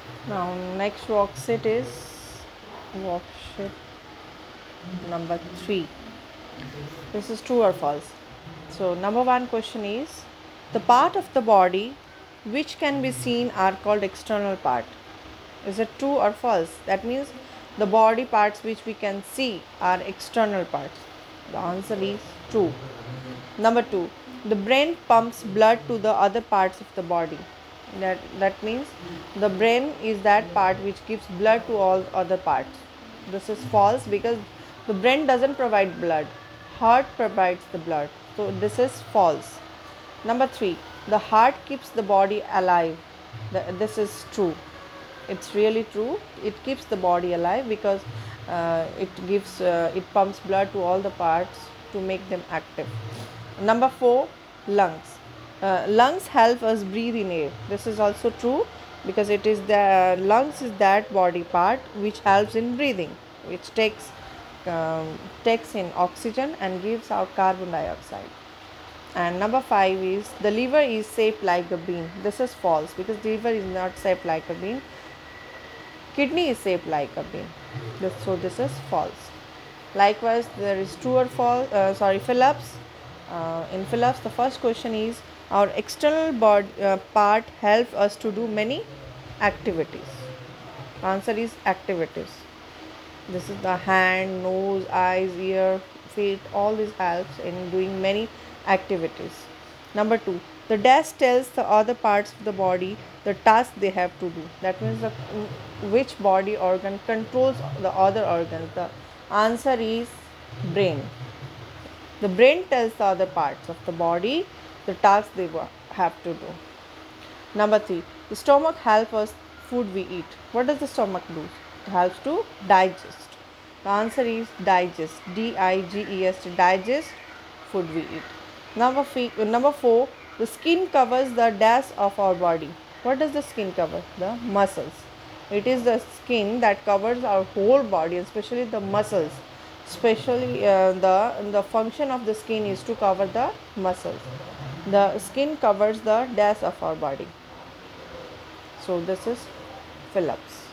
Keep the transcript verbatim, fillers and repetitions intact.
Now next worksheet is worksheet number three. This is true or false. So number one question is, the part of the body which can be seen are called external part. Is it true or false? That means the body parts which we can see are external parts. The answer is true. Number two, the brain pumps blood to the other parts of the body. That, that means the brain is that part which gives blood to all other parts. This is false because the brain doesn't provide blood. Heart provides the blood. So this is false. Number three, the heart keeps the body alive. The, this is true. It's really true. It keeps the body alive because uh, it gives uh, it pumps blood to all the parts to make them active. Number four, lungs. Uh, lungs help us breathe in air. This is also true because it is the lungs is that body part which helps in breathing, which takes um, takes in oxygen and gives out carbon dioxide. And number five is, the liver is shaped like a bean. This is false because the liver is not shaped like a bean. Kidney is shaped like a bean. This, so this is false. Likewise, there is true or false. Uh, sorry, Phillips. Uh, in Phillips, the first question is, our external body uh, part helps us to do many activities. Answer is activities. This is the hand, nose, eyes, ear, feet. All this helps in doing many activities. Number two, the dash tells the other parts of the body the task they have to do. That means the, which body organ controls the other organs. The answer is brain. The brain tells the other parts of the body the task they have to do. Number three, the stomach helps us food we eat. What does the stomach do? It helps to digest. The answer is digest. D I G E S T, digest food we eat. Number, fee, number four, the skin covers the dash of our body. What does the skin cover? The muscles. It is the skin that covers our whole body, especially the muscles. Especially uh, the, the function of the skin is to cover the muscles. The skin covers the dash of our body. So this is Phillips.